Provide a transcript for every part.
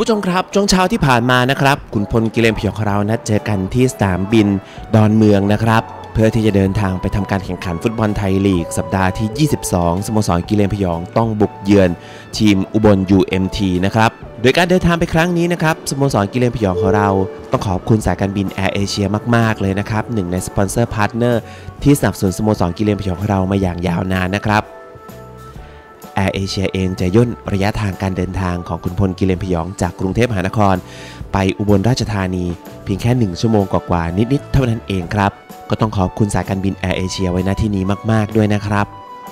ผู้ชมครับช่วงเช้าที่ผ่านมานะครับขุนพลกิเลนพยองของเรานัดเจอกันที่สนามบินดอนเมืองนะครับเพื่อที่จะเดินทางไปทำการแข่งขันฟุตบอลไทยลีกสัปดาห์ที่ 22 สโมสรกิเลนพยองต้องบุกเยือนทีมอุบล UMT นะครับโดยการเดินทางไปครั้งนี้นะครับสโมสรกิเลนพยองของเราต้องขอบคุณสายการบินแอร์เอเชียมากๆเลยนะครับหนึ่งในสปอนเซอร์พาร์ทเนอร์ที่สนับสนุนสโมสรกิเลนพยองของเรามาอย่างยาวนานนะครับแอร์เอเชียเองจะย่นระยะทางการเดินทางของขุนพลกิเลนพยองจากกรุงเทพมหานครไปอุบลราชธานีเพียงแค่1ชั่วโมงกว่าๆนิดๆเท่านั้นเองครับก็ต้องขอบคุณสายการบินแอร์เอเชียไว้ณที่นี้มากๆด้วยนะครับ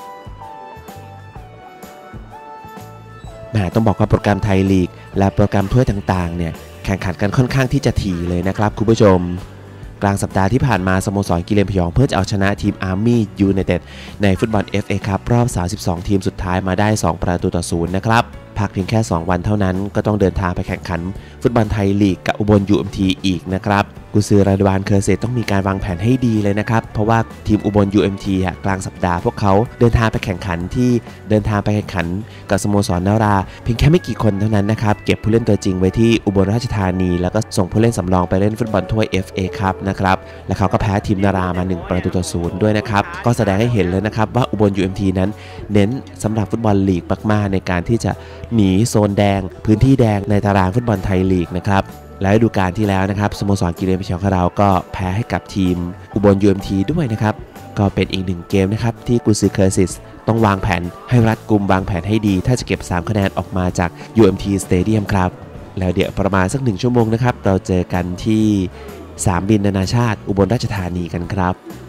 ต้องบอกว่าโปรแกรมไทยลีกและโปรแกรมถ้วยต่างๆเนี่ยแข่งขันกันค่อนข้างที่จะถี่เลยนะครับคุณผู้ชมกลางสัปดาห์ที่ผ่านมาสโมสรกิเลนพยองเพื่อจะเอาชนะทีมอาร์มี่ยูไนเต็ดในฟุตบอล FA คัพรอบ32ทีมสุดท้ายมาได้2-0นะครับพักเพียงแค่2วันเท่านั้นก็ต้องเดินทางไปแข่งขันฟุตบอลไทยลีกกับอุบล UMT อีกนะครับกุนซือราดวานเคอร์เซตต้องมีการวางแผนให้ดีเลยนะครับเพราะว่าทีมอุบล UMT กลางสัปดาห์พวกเขาเดินทางไปแข่งขันกับสโมสรนาราเพียงแค่ไม่กี่คนเท่านั้นนะครับเก็บผู้เล่นตัวจริงไว้ที่อุบลราชธานีแล้วก็ส่งผู้เล่นสำรองไปเล่นฟุตบอลถ้วย FA คัพนะครับและเขาก็แพ้ทีมนารามา1-0ด้วยนะครับก็แสดงให้เห็นเลยนะครับว่าอุบล UMT นั้นเน้นสำหรับฟุตบอลลีกมากๆในการที่จะหนีโซนแดงพื้นที่แดงในตารางฟุตบอลไทยลีกนะครับและฤดูกาลที่แล้วนะครับสโมสรกิเลนพยองของเราก็แพ้ให้กับทีมอุบล UMT ด้วยนะครับก็เป็นอีก1เกมนะครับที่กุนซือเคอร์ซิสต้องวางแผนให้รัดกุมวางแผนให้ดีถ้าจะเก็บ3คะแนนออกมาจาก UMT Stadium ครับแล้วเดี๋ยวประมาณสัก1ชั่วโมงนะครับเราเจอกันที่สนามบินนานาชาติอุบลราชธานีกันครับ